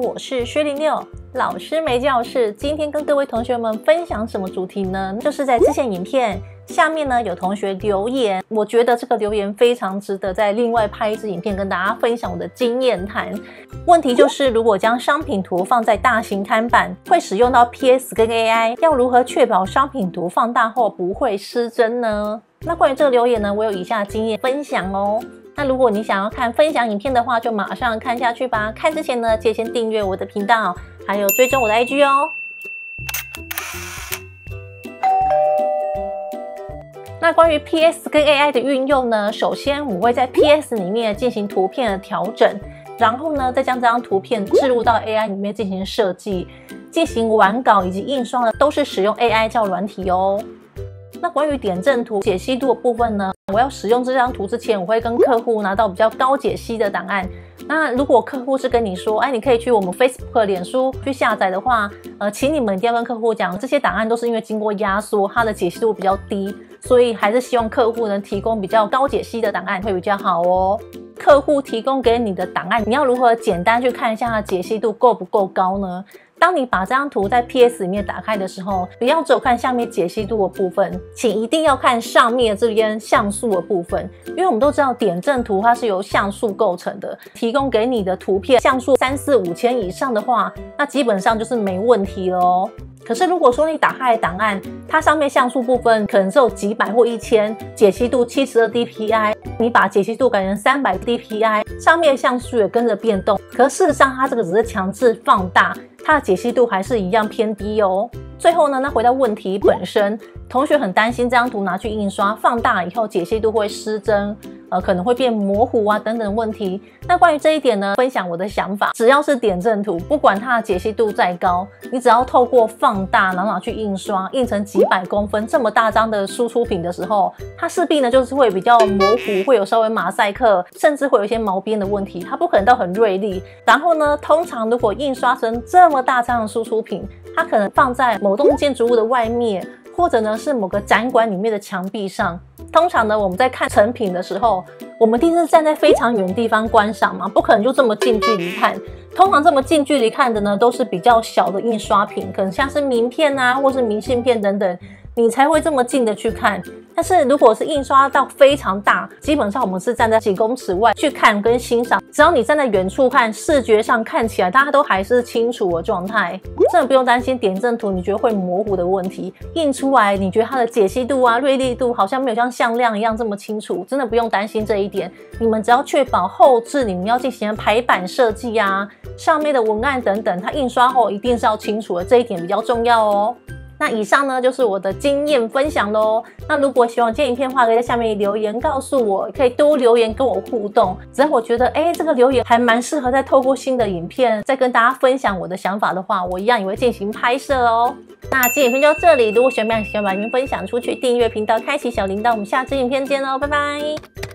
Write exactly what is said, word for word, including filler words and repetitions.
我是薛零六，老师没教室。今天跟各位同学们分享什么主题呢？就是在之前影片下面呢有同学留言，我觉得这个留言非常值得再另外拍一支影片跟大家分享我的经验谈。问题就是如果将商品图放在大型摊板，会使用到 P S 跟 A I， 要如何确保商品图放大后不会失真呢？那关于这个留言呢，我有以下经验分享哦。那如果你想要看分享影片的话，就马上看下去吧。看之前呢，记得先订阅我的频道，还有追踪我的 I G 哦。那关于 P S 跟 A I 的运用呢，首先我会在 P S 里面进行图片的调整，然后呢，再将这张图片置入到 A I 里面进行设计，进行完稿以及印刷呢，都是使用 A I 叫软体哦。那关于点阵图解析度的部分呢，我要使用这张图之前，我会跟客户拿到比较高解析的档案。那如果客户是跟你说，哎，你可以去我们 Facebook、脸书去下载的话，呃，请你们一定要跟客户讲，这些档案都是因为经过压缩，它的解析度比较低，所以还是希望客户能提供比较高解析的档案会比较好哦。客户提供给你的档案，你要如何简单去看一下它的解析度够不够高呢？当你把这张图在 P S 里面打开的时候，不要只有看下面解析度的部分，请一定要看上面这边像素的部分，因为我们都知道点阵图它是由像素构成的，提供给你的图片像素三四五千以上的话，那基本上就是没问题了哦。可是如果说你打开的档案，它上面像素部分可能只有几百或一千，解析度七十二 D P I， 你把解析度改成三百 D P I， 上面像素也跟着变动，可是事实上它这个只是强制放大，它的解析度还是一样偏低哦。最后呢，那回到问题本身，同学很担心这张图拿去印刷放大以后解析度会失真，呃，可能会变模糊啊等等问题。那关于这一点呢，分享我的想法，只要是点阵图，不管它的解析度再高，你只要透过放大然后拿去印刷，印成几百公分这么大张的输出品的时候，它势必呢就是会比较模糊，会有稍微马赛克，甚至会有一些毛边的问题，它不可能到很锐利。然后呢，通常如果印刷成这么大张的输出品，它可能放在某栋建筑物的外面，或者呢是某个展馆里面的墙壁上。通常呢，我们在看成品的时候，我们一定是站在非常远的地方观赏嘛，不可能就这么近距离看。通常这么近距离看的呢，都是比较小的印刷品，可能像是名片啊，或是明信片等等，你才会这么近的去看。但是如果是印刷到非常大，基本上我们是站在几公尺外去看跟欣赏，只要你站在远处看，视觉上看起来大家都还是清楚的状态，真的不用担心点阵图你觉得会模糊的问题。印出来你觉得它的解析度啊、锐利度好像没有像向量一样这么清楚，真的不用担心这一点。你们只要确保后置你们要进行的排版设计啊、上面的文案等等，它印刷后一定是要清楚的，这一点比较重要哦。那以上呢就是我的经验分享咯。那如果喜欢这影片的话，可以在下面留言告诉我，可以多留言跟我互动。只要我觉得哎、欸，这个留言还蛮适合再透过新的影片再跟大家分享我的想法的话，我一样也会进行拍摄哦。那今天影片就到这里，如果喜欢，喜欢把影片分享出去，订阅频道，开启小铃铛，我们下支影片见喽，拜拜。